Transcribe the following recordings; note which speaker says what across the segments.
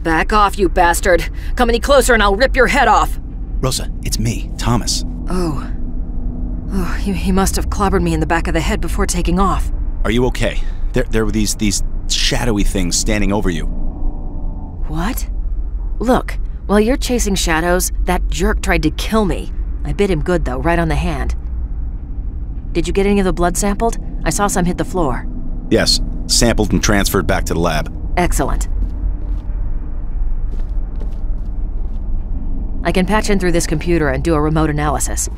Speaker 1: Back off, you bastard! Come any closer and I'll rip your head off!
Speaker 2: Rosa, it's me, Thomas.
Speaker 1: Oh, he must have clobbered me in the back of the head before taking off.
Speaker 2: Are you okay? There were these shadowy things standing over you.
Speaker 1: What? Look, while you're chasing shadows, that jerk tried to kill me. I bit him good, though, right on the hand. Did you get any of the blood sampled? I saw some hit the floor.
Speaker 2: Yes, sampled and transferred back to the lab.
Speaker 1: Excellent. I can patch in through this computer and do a remote analysis.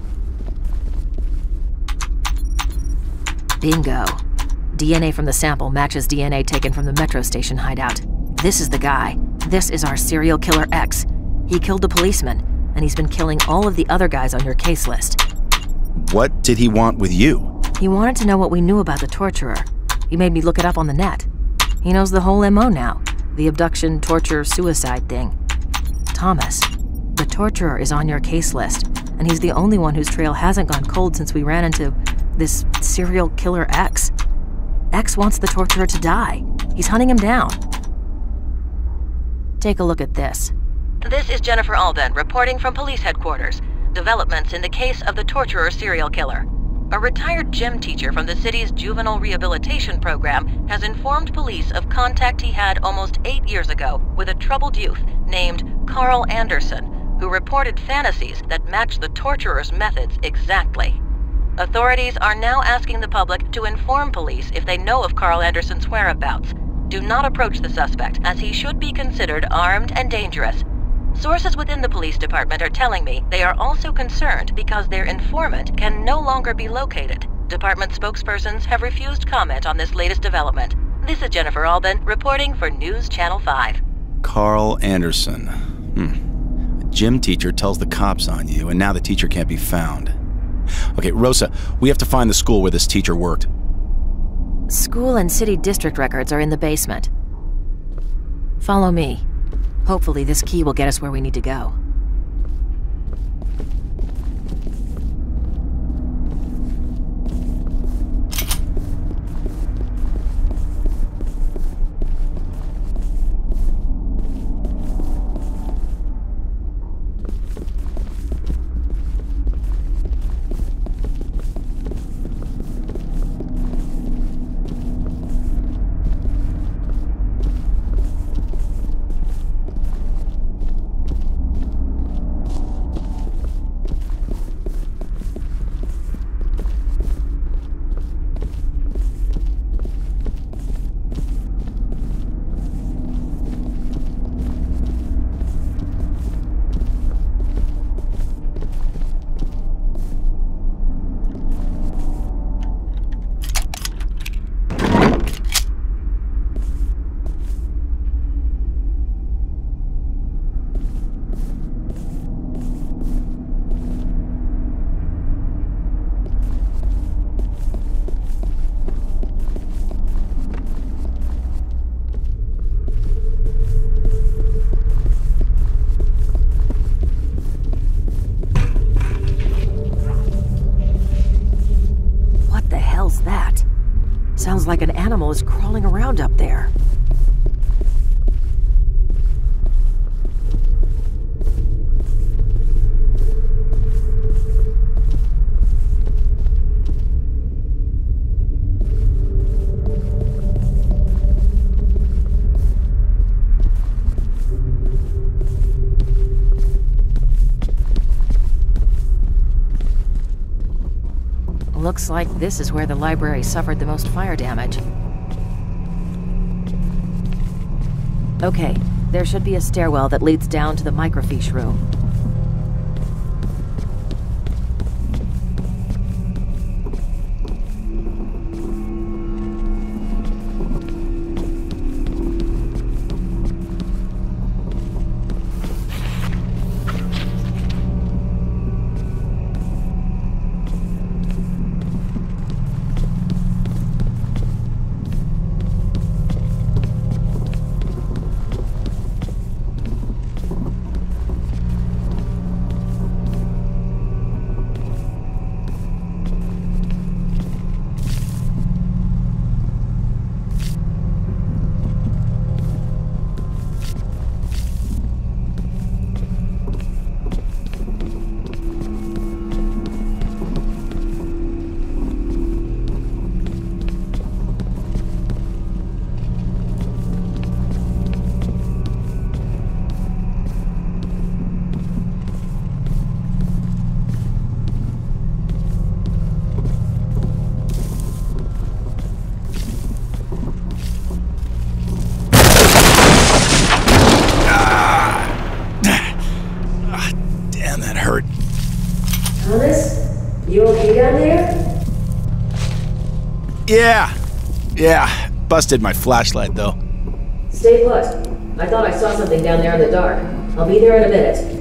Speaker 1: Bingo. DNA from the sample matches DNA taken from the metro station hideout. This is the guy. This is our serial killer X. He killed the policeman, and he's been killing all of the other guys on your case list.
Speaker 2: What did he want with you?
Speaker 1: He wanted to know what we knew about the torturer. He made me look it up on the net. He knows the whole MO now. The abduction, torture, suicide thing. Thomas, the torturer is on your case list, and he's the only one whose trail hasn't gone cold since we ran into this serial killer X. X wants the torturer to die. He's hunting him down. Take a look at this. This is Jennifer Alden reporting from police headquarters. Developments in the case of the torturer serial killer. A retired gym teacher from the city's juvenile rehabilitation program has informed police of contact he had almost 8 years ago with a troubled youth named Carl Anderson, who reported fantasies that match the torturer's methods exactly. Authorities are now asking the public to inform police if they know of Carl Anderson's whereabouts. Do not approach the suspect, as he should be considered armed and dangerous. Sources within the police department are telling me they are also concerned because their informant can no longer be located. Department spokespersons have refused comment on this latest development. This is Jennifer Alden reporting for News Channel 5.
Speaker 2: Carl Anderson. A gym teacher tells the cops on you, and now the teacher can't be found. Okay, Rosa, we have to find the school where this teacher worked.
Speaker 1: School and city district records are in the basement. Follow me. Hopefully this key will get us where we need to go. Sounds like an animal is crawling around up there. Looks like this is where the library suffered the most fire damage. Okay, there should be a stairwell that leads down to the microfiche room.
Speaker 2: Yeah. Busted my flashlight, though.
Speaker 3: Stay put. I thought I saw something down there in the dark. I'll be there in a minute.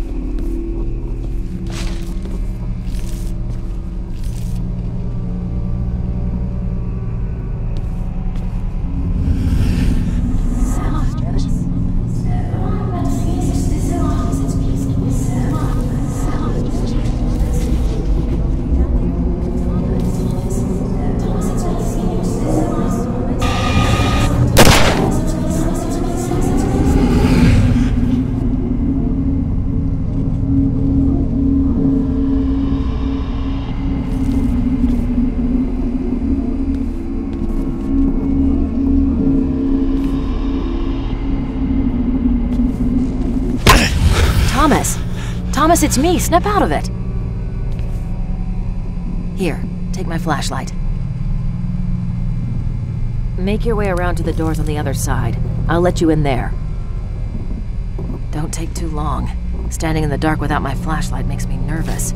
Speaker 3: Thomas, it's me. Snap out of it. Here, take my flashlight. Make your way around to the doors on the other side. I'll let you in there. Don't take too long. Standing in the dark without my flashlight makes me nervous.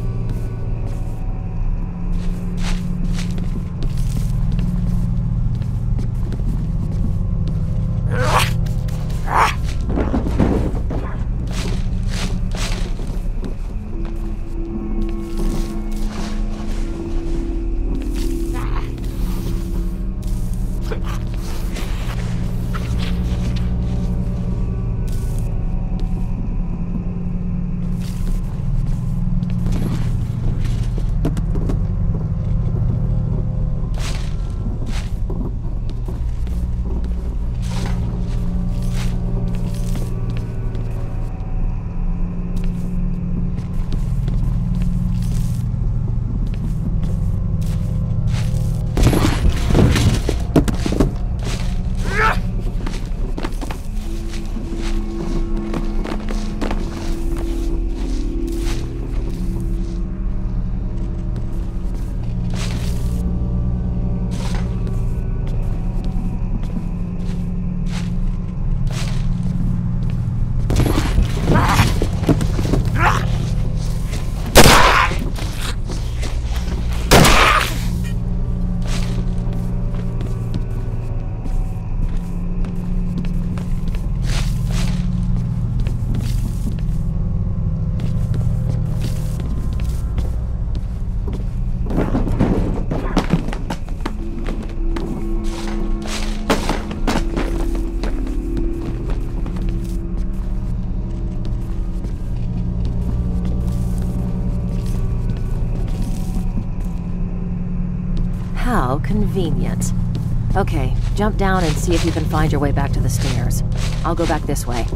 Speaker 3: How convenient. Okay, jump down and see if you can find your way back to the stairs. I'll go back this way.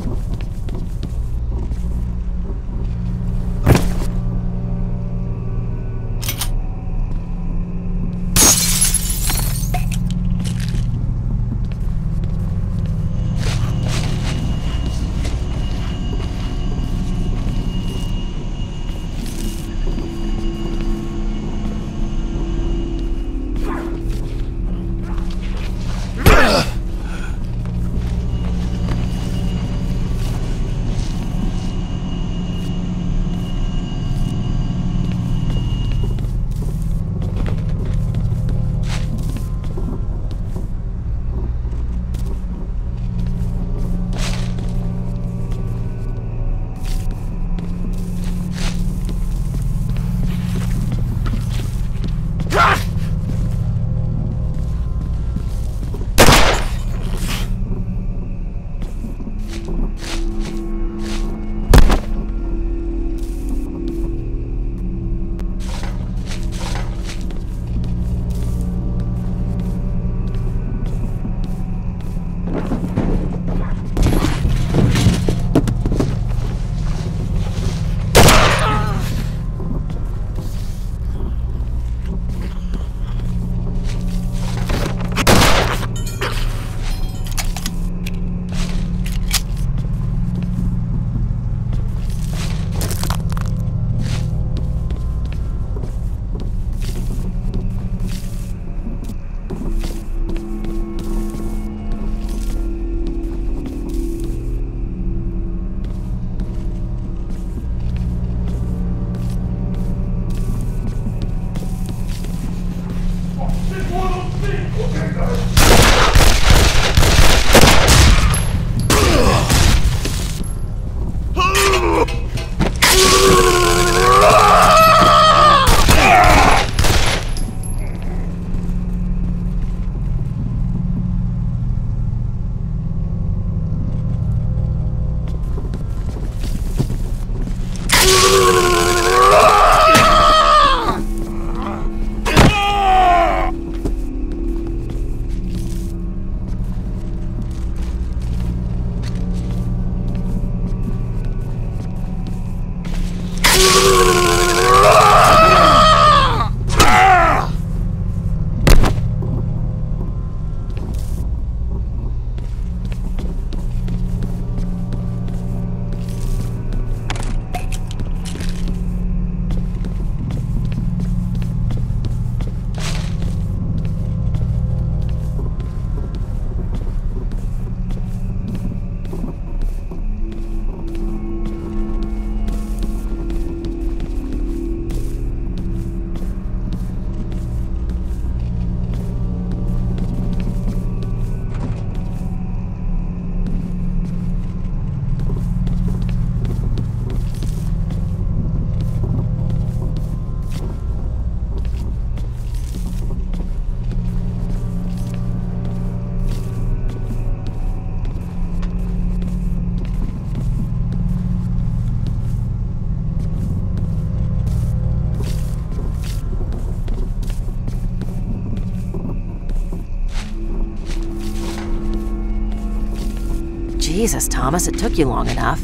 Speaker 3: Jesus, Thomas, it took you long enough.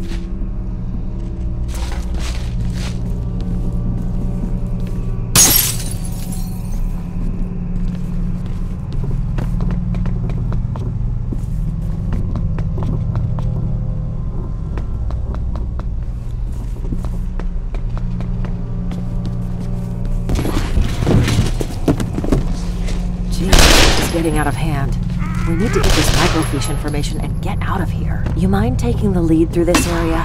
Speaker 3: Getting out of hand. We need to get this microfiche information and get out of here. You mind taking the lead through this area?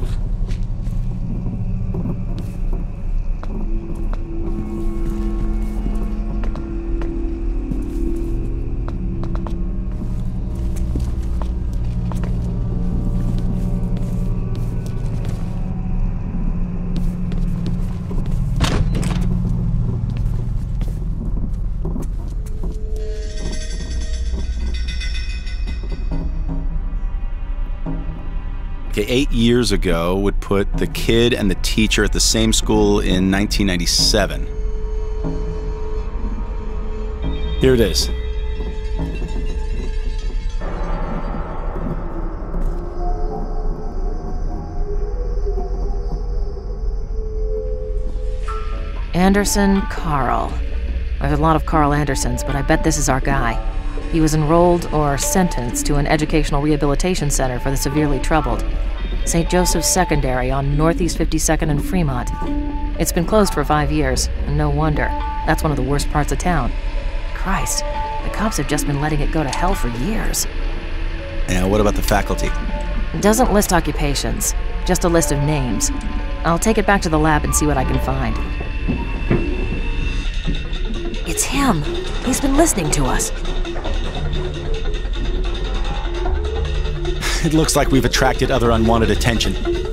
Speaker 2: Okay, 8 years ago would put the kid and the teacher at the same school in 1997. Here it is.
Speaker 3: Anderson Carl. There's a lot of Carl Andersons, but I bet this is our guy. He was enrolled or sentenced to an educational rehabilitation center for the severely troubled. St. Joseph's Secondary on Northeast 52nd and Fremont. It's been closed for 5 years, and no wonder. That's one of the worst parts of town. Christ, the cops have just been letting it go to hell for years.
Speaker 2: And what about the faculty?
Speaker 3: It doesn't list occupations, just a list of names. I'll take it back to the lab and see what I can find. It's him. He's been listening to us.
Speaker 2: It looks like we've attracted other unwanted attention.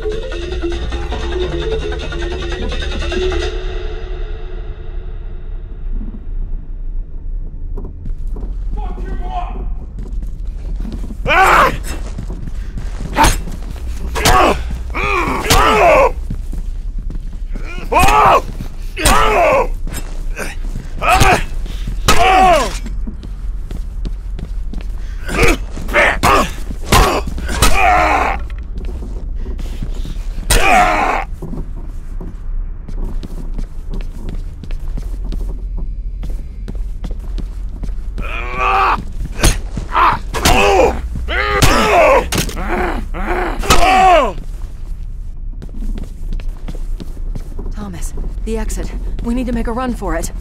Speaker 3: Thomas, the exit. We need to make a run for it.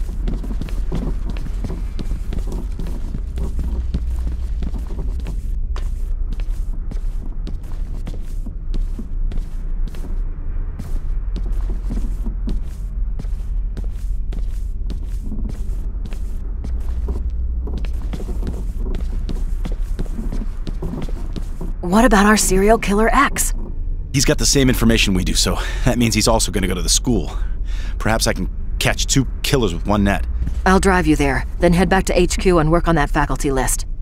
Speaker 3: What about our serial killer X?
Speaker 2: He's got the same information we do, so that means he's also going to go to the school. Perhaps I can catch 2 killers with one net.
Speaker 3: I'll drive you there, then head back to HQ and work on that faculty list.